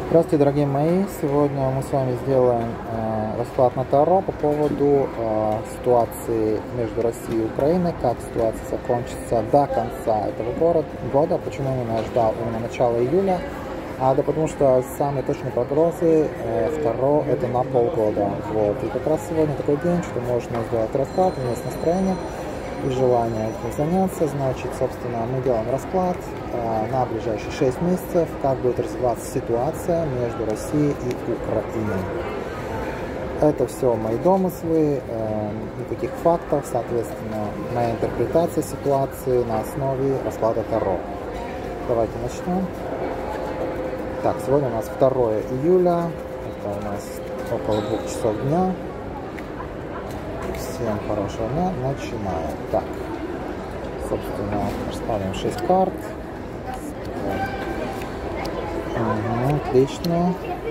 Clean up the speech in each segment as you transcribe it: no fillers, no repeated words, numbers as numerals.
Здравствуйте, дорогие мои! Сегодня мы с вами сделаем расклад на Таро по поводу ситуации между Россией и Украиной, как ситуация закончится до конца этого года. Почему именно я ждал именно начала июля? Да потому что самые точные прогнозы Таро это на полгода. Вот. И как раз сегодня такой день, что можно сделать расклад, у меня есть настроение и желание этим заняться. Значит, собственно, мы делаем расклад на ближайшие 6 месяцев, как будет развиваться ситуация между Россией и Украиной. Это все мои домыслы, никаких фактов, соответственно, моя интерпретация ситуации на основе расклада Таро. Давайте начнем. Так, сегодня у нас 2 июля, это у нас около 2 часов дня. Всем хорошего дня, начинаем. Так, собственно, раскладываем 6 карт. Отлично.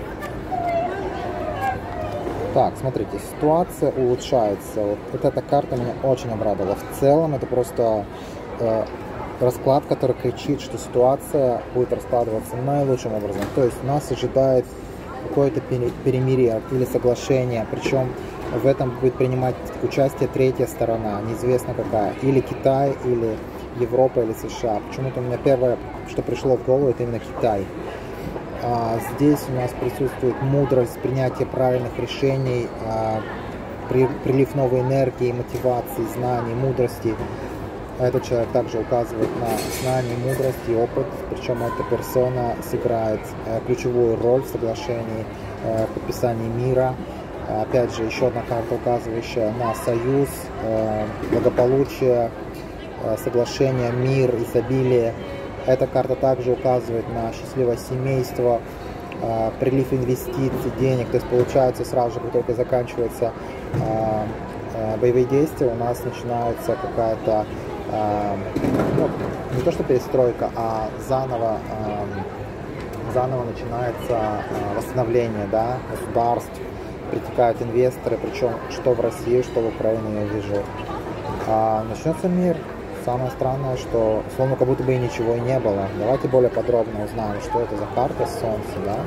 Так, смотрите, ситуация улучшается. Вот эта карта меня очень обрадовала. В целом, это просто расклад, который кричит, что ситуация будет раскладываться наилучшим образом. То есть нас ожидает какое-то перемирие или соглашение, причем в этом будет принимать участие третья сторона, неизвестно какая, или Китай, или Европа, или США. Почему-то у меня первое, что пришло в голову, это именно Китай. Здесь у нас присутствует мудрость, принятие правильных решений, прилив новой энергии, мотивации, знаний, мудрости. Этот человек также указывает на знания, мудрость и опыт, причем эта персона сыграет ключевую роль в соглашении, в подписании мира. Опять же, еще одна карта, указывающая на союз, благополучие, соглашение, мир, изобилие. Эта карта также указывает на счастливое семейство, прилив инвестиций, денег. То есть получается сразу же, как только заканчиваются боевые действия, у нас начинается какая-то, не то что перестройка, а заново начинается восстановление, да, государств, притекают инвесторы, причем что в России, что в Украине я вижу. Начнется мир. Самое странное, что словно как будто бы и ничего и не было. Давайте более подробно узнаем, что это за карта Солнца, да?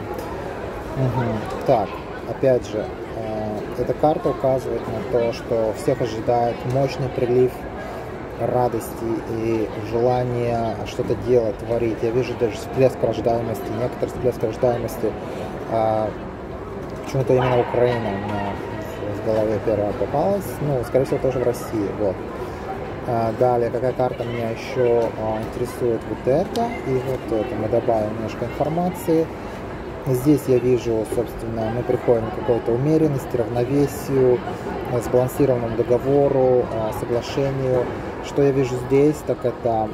Так, опять же, эта карта указывает на то, что всех ожидает мощный прилив радости и желания что-то делать, творить. Я вижу даже всплеск рождаемости, некоторый всплеск рождаемости. Почему-то именно Украина у меня в голове первая попалась. Ну, скорее всего, тоже в России. Вот. Далее, какая карта меня еще интересует? Вот это и вот это. Мы добавим немножко информации. Здесь я вижу, собственно, мы приходим к какой-то умеренности, равновесию, сбалансированному договору, соглашению. Что я вижу здесь, так это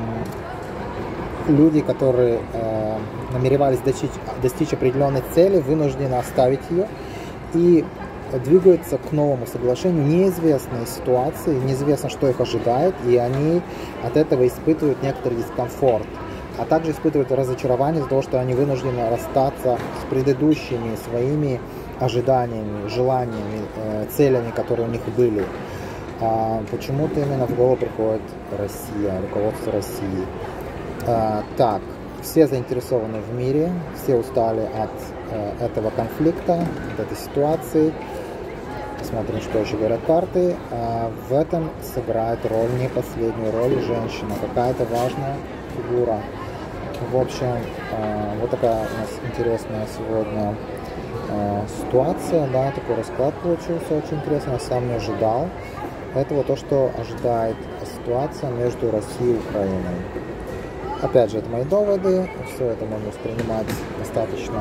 люди, которые намеревались достичь определенной цели, вынуждены оставить ее и двигаются к новому соглашению. Неизвестные ситуации, неизвестно, что их ожидает, и они от этого испытывают некоторый дискомфорт, а также испытывают разочарование из-за того, что они вынуждены расстаться с предыдущими своими ожиданиями, желаниями, целями, которые у них были. Почему-то именно в голову приходит Россия, руководство России. Так, все заинтересованы в мире, все устали от этого конфликта, от этой ситуации. Посмотрим, что еще говорят карты. В этом сыграет роль, не последнюю роль, женщина, какая-то важная фигура. В общем, вот такая у нас интересная сегодня ситуация, да, такой расклад получился очень интересный, я сам не ожидал. Это вот то, что ожидает ситуация между Россией и Украиной. Опять же, это мои доводы, все это можно воспринимать достаточно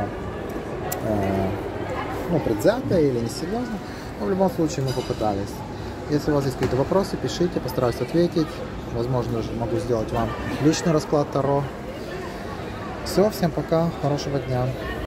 предвзято или несерьезно, но в любом случае мы попытались. Если у вас есть какие-то вопросы, пишите, постараюсь ответить. Возможно, даже могу сделать вам личный расклад Таро. Все, всем пока, хорошего дня.